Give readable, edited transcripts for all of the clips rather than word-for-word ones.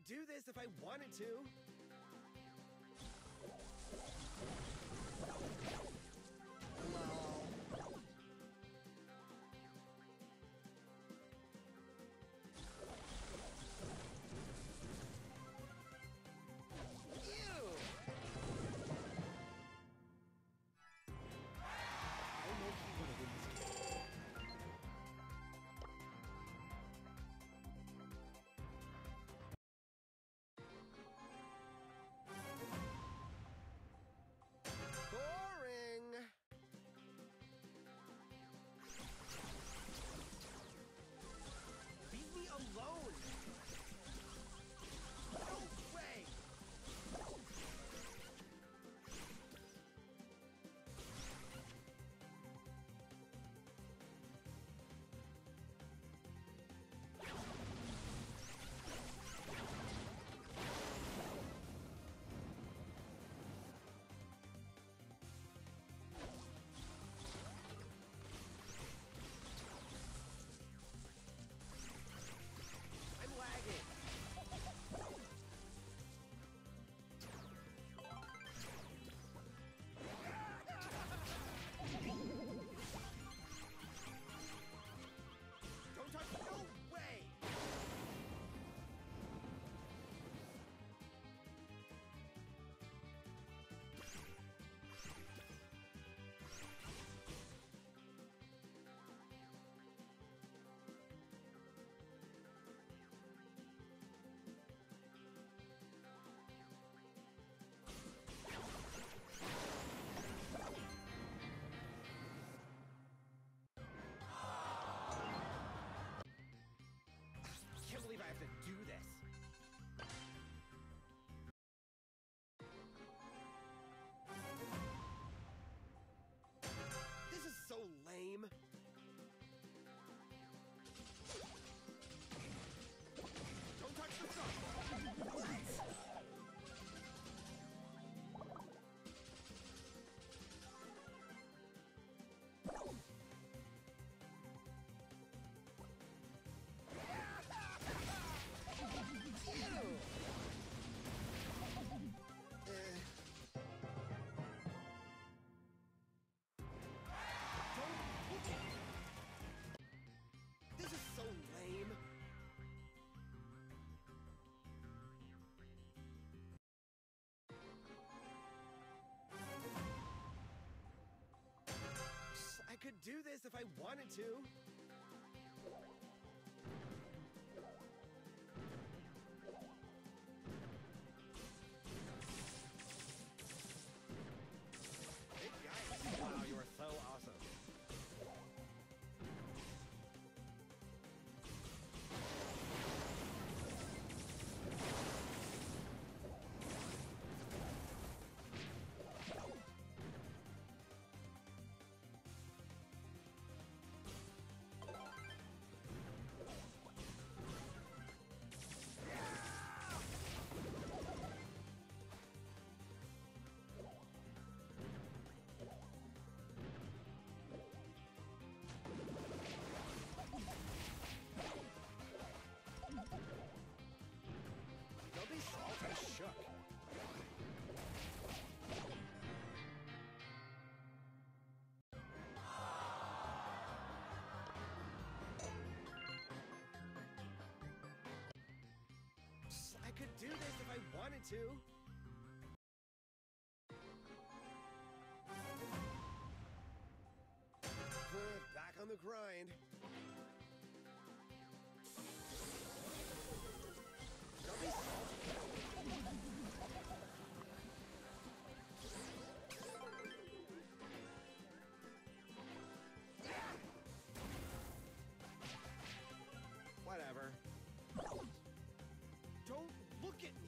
could do this if I wanted to. Boring! Leave me alone! No way! I'm lagging. Don't touch. No way. I can't believe I have to do this. This is so lame. Don't touch the sun. What? This is so lame. I could do this if I wanted to. Hey guys! Wow, you are so awesome. Don't be salty, shook. I could do this if I wanted to. Back on the grind. Don't be salty. Whatever. Don't look at me.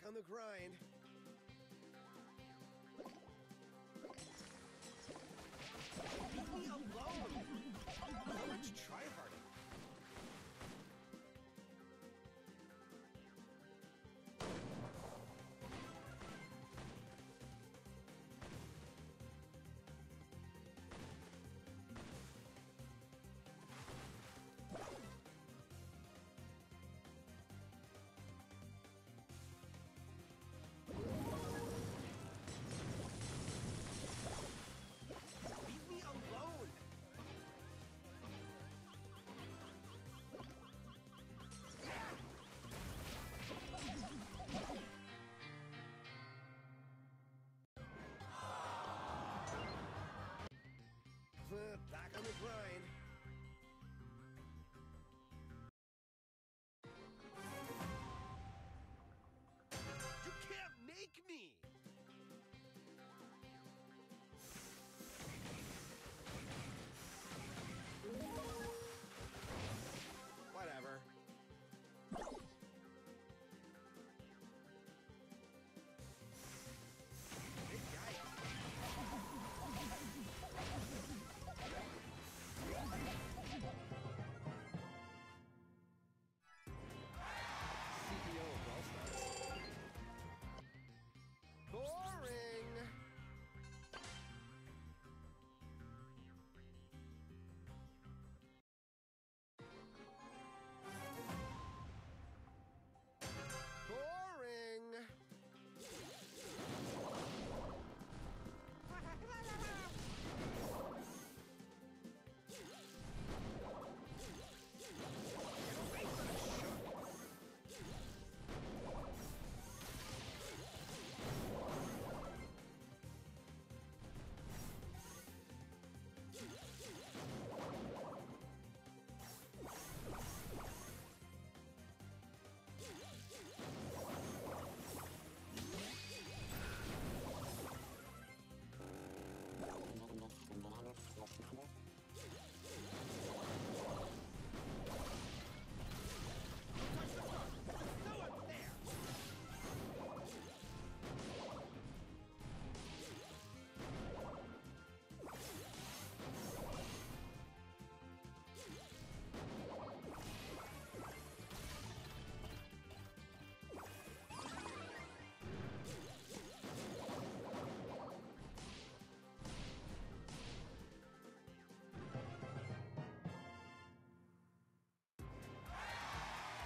on the grind. Leave me alone! So much tryharding. Leave me alone! Back on the grind. You can't make me! Whatever. Big guy. CEO of Brawl Stars. Boring! Boring!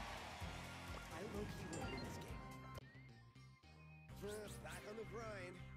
I low-key will win this game. Back on the grind.